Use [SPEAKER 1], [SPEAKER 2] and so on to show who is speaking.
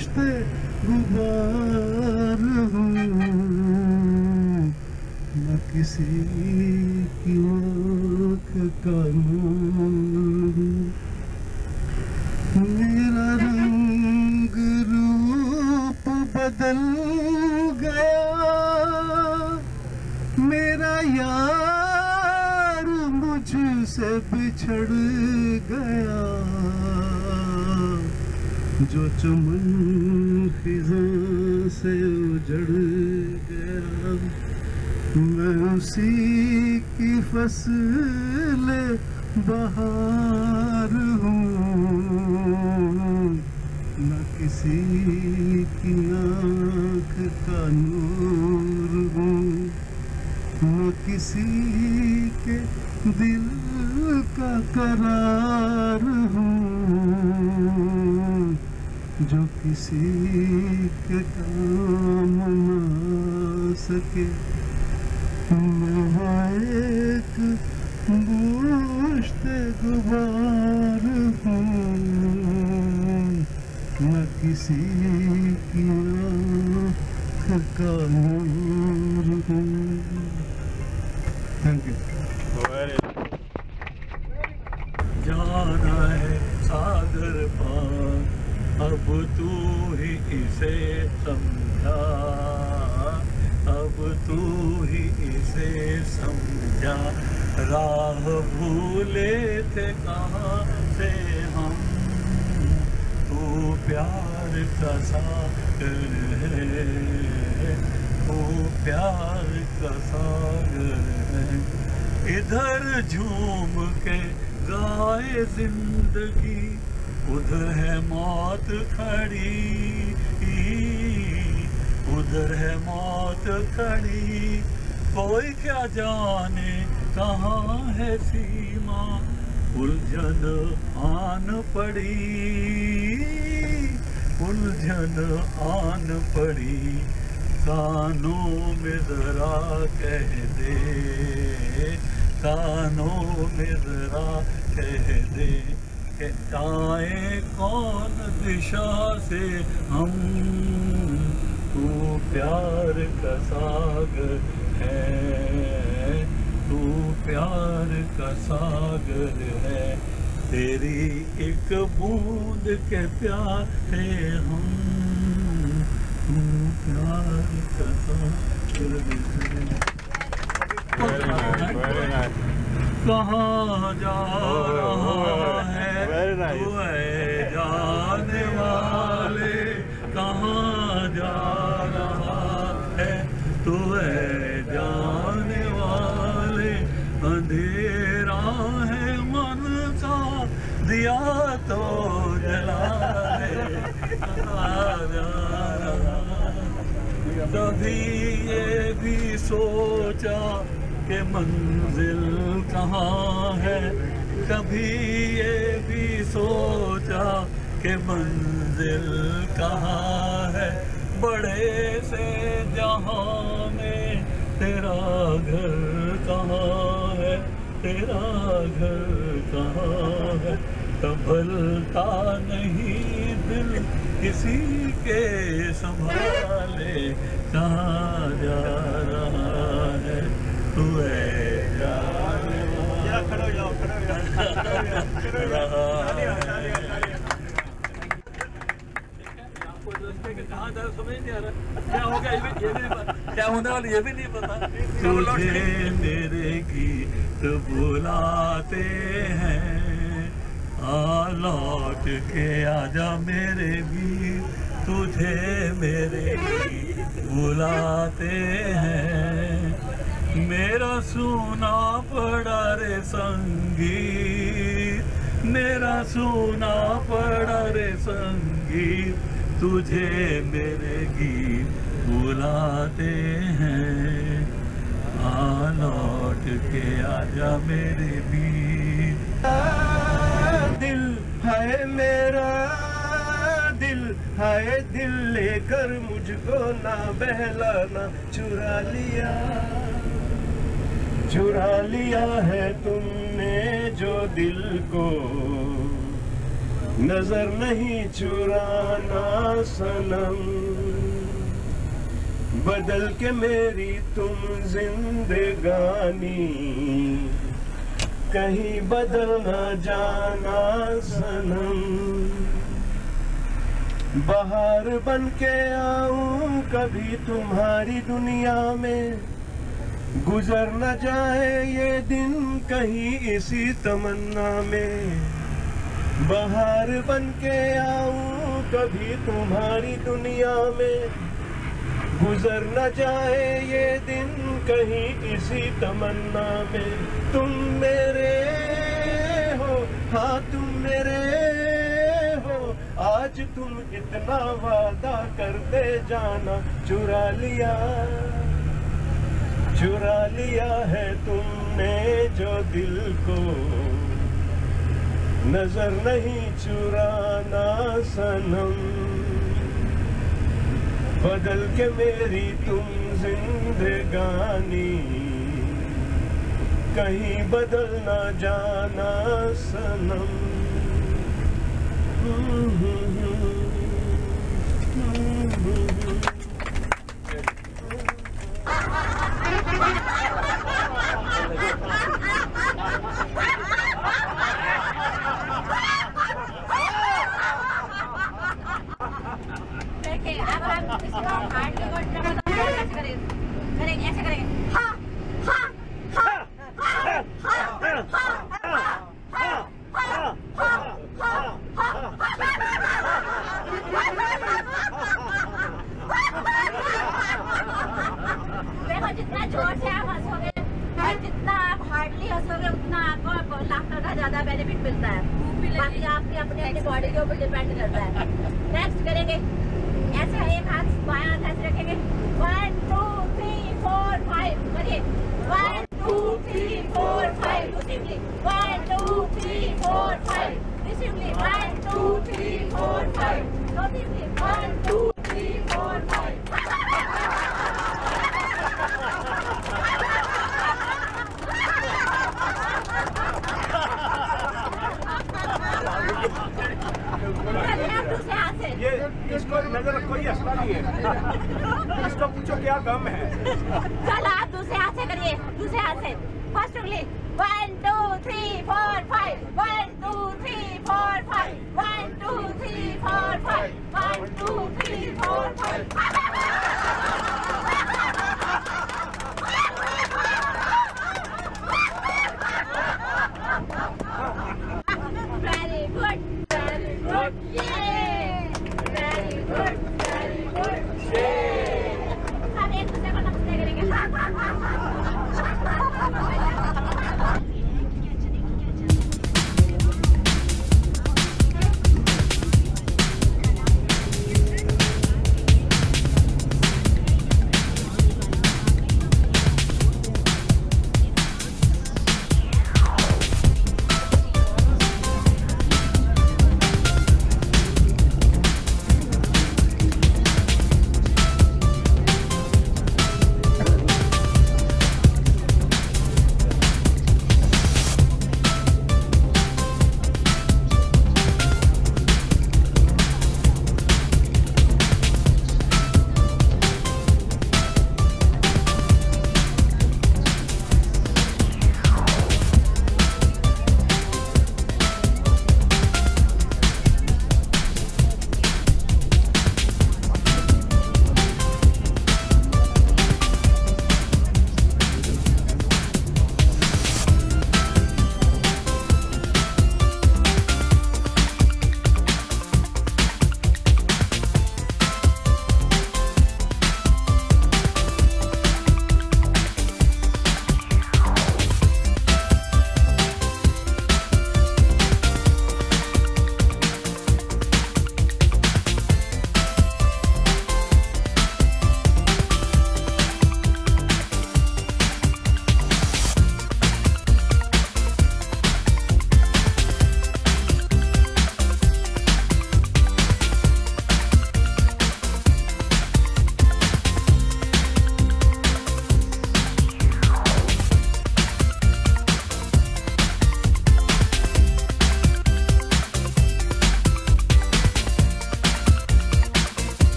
[SPEAKER 1] गोश्ते गुबार हूँ, न किसी की आँख का नूर हूँ। मेरा रंग रूप बदल गया, मेरा यार मुझसे बिछड़ गया। जो चमन खिज़ां से उजड़ गया, मैं उसी की फसल बहार हूँ, न किसी की आँख का नूर हूँ, न किसी के दिल का करार हूँ, जो किसी के काम ना सके। मैं एक गोश्त गुबार हूँ, न किसी की आँख का नूर हूँ। Thank you.
[SPEAKER 2] जाना है सागर पार, अब तू ही इसे समझा, अब तू ही इसे समझा। राह भूले थे कहाँ से हम, तू प्यार का सागर है, तू प्यार का सागर है। इधर झूम के गाए जिंदगी, उधर है मौत खड़ी, उधर है मौत खड़ी। कोई क्या जाने कहाँ है सीमा, उलझन आन पड़ी, उलझन आन पड़ी। कानों में जरा कह दे, कानों में जरा कह दे, कि आए कौन दिशा से हम, तू प्यार का सागर है, तू प्यार का सागर है। तेरी एक बूंद के प्यासे हम, तू प्यार का सागर है। कहाँ जा रहा है तू है जाने वाले, कहाँ जा रहा है तू है जाने वाले। अंधेरा है मन का दिया तो जला दे, कहाँ जा रहा। कभी ये भी सोचा कि मंजिल कहाँ है, कभी ये भी सोचा कि मंजिल कहाँ है। बड़े से जहाँ में तेरा घर कहाँ है, तेरा घर कहाँ है। संभलता नहीं दिल किसी के संभाले, कहाँ जा रहा है तू है जाने वाला। खड़ो जाओ, खड़ो जाओ। कहाँ जा समझ नहीं आ रहा क्या होगा, ये भी क्या होने वाला ये भी नहीं पता। तुझे मेरे गीत बुलाते हैं, आ लौट के आजा मेरे गीत, तुझे मेरे गीत बुलाते हैं। मेरा सुना पड़ा रे संगीत, मेरा सुना पड़ा रे संगीत, तुझे मेरे गीत बुलाते हैं। आ लौट के आजा मेरे गीत।
[SPEAKER 1] दिल है मेरा दिल है, दिल लेकर मुझको ना बहलाना, चुरा लिया, चुरा लिया है तुमने जो दिल को, नजर नहीं चुराना सनम, बदल के मेरी तुम जिंदगानी, कहीं बदल न जाना सनम। बाहर बन के आऊं कभी तुम्हारी दुनिया में, गुजर न जाए ये दिन कहीं इसी तमन्ना में। बाहर बन के आऊं कभी तुम्हारी दुनिया में, गुजर न जाए ये दिन कहीं इसी तमन्ना में। तुम मेरे हो, हाँ तुम मेरे हो, आज तुम इतना वादा करते जाना। चुरा लिया है तुमने जो दिल को, नजर नहीं चुराना सनम, बदल के मेरी तुम जिंदगानी, कहीं बदल न जाना सनम।
[SPEAKER 3] देखिए अब हम इसको हार्ड की कोट करेंगे, ऐसे करेंगे। हाँ हाँ हाँ हाँ हाँ देखो जितना जोर से आप हंसोगे और जितना आप हार्डली हंसोगे उतना आपको लाफ्टर का ज्यादा बेनिफिट मिलता है। बाकी आपकी अपनी बॉडी के ऊपर डिपेंड करता है। नेक्स्ट करेंगे ऐसे, एक हाथ बायां हाथ ऐसे रखेंगे। 1 2 3 4 5 करिए। 1 2 3 4 5 सिंपली। 1 2 3 4 5 सिंपली। 1 2 3 4 5 no simply. 1 2 3 4 5
[SPEAKER 1] ये इसको नजर रखो, ये असला नहीं है। इसको पूछो क्या गम है।
[SPEAKER 3] चलो आप दूसरे हाथ से करिए, दूसरे हाथ से। फर्स्ट उंगली। 1 2 3 4 5 1 2 3 4 5 1 2 3 4 5 1 2 3 4 5